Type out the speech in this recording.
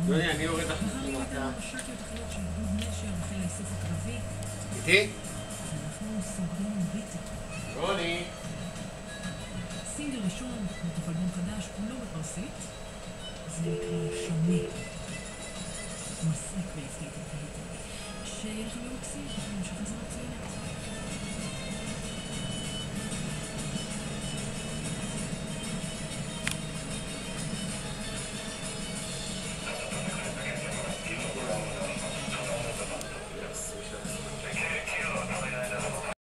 יוני, אני יורד לך למטה. איתי? אנחנו סוגרים בריטי. יוני. סינגל ראשון, מתוך אלבום חדש, כולו בפרסית. זה נקרא שונה. מסריק בעברית את ההיטל. שיהיה לכם יום מקסים, נמשיך לזה מצוינת.